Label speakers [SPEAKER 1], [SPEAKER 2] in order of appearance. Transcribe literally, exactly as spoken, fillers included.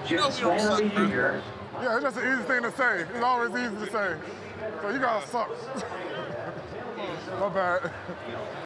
[SPEAKER 1] Jim Spencer Junior
[SPEAKER 2] Yeah, it's just an easy thing to say. It's always easy to say. So you gotta suck. My bad.